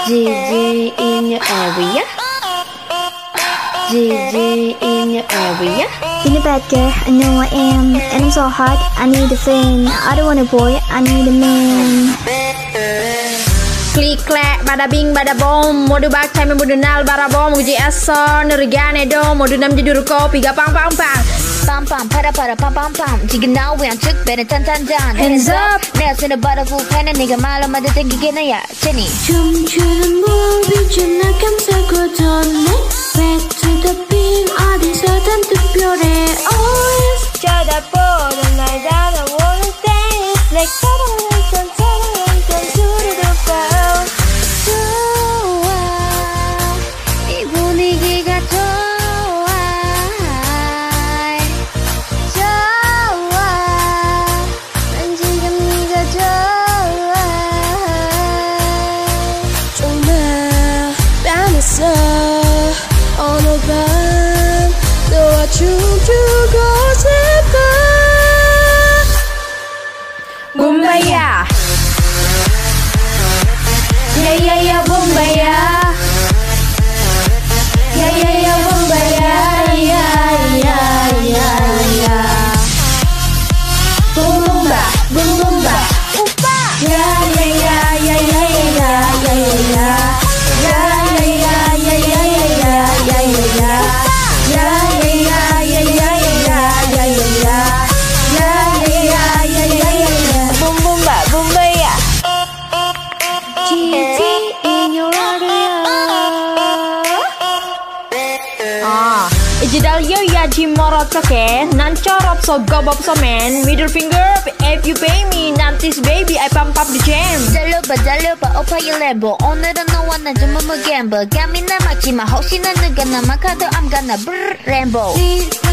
GG in your area. GG in your area. Being a bad girl, I know I am. And I'm so hot, I need a friend. I don't want a boy, I need a man. Klik klek, bada bing bada bom. Modu bakcai modu nal barabom. Uji aso, nerigane dom. Modu nam jidur kopi, gapang pang pang. Pam pam, para para pam pam pam. 지금 나 왜안 쭉 배는 짠짠짠. Hands up. 내가 쓰는 바라보 팬은 네가 말로 만들 땡기게 나야 제니. 춤추는 무비준 나 감싸고던 Back to the beat 어디서든 특별해 always 쳐다보는 날 I wanna dance. 내 사랑은 짠짠짠 수르르 좋아 이 분위기가 좋아 좋아 난 지금 네가 좋아 정말 땀했어 어느 밤 너와 춤추고 싶어 Bumbaya. Yeah yeah yeah Bumbaya. Yeah yeah yeah Bumbaya. Yeah yeah yeah yeah. Boom boom ba, boom boom ba. 오빠 Yeah yeah yeah yeah yeah yeah yeah yeah yeah. Yeah yeah yeah yeah yeah yeah yeah yeah yeah. Yeah yeah yeah yeah yeah yeah yeah yeah yeah. Yeah yeah yeah yeah yeah yeah. 붐붐바 붐바야 GG in your area Ijedalyo ya jimorot soke nan corop so gobop so man middle finger if you pay me nantis baby I pump up the jam 달려봐 오빠 이 램보 오늘은 너와 난 좀 gamble 감이 남았지만 혹시나 누가 남아가도 I'm gonna brr 램보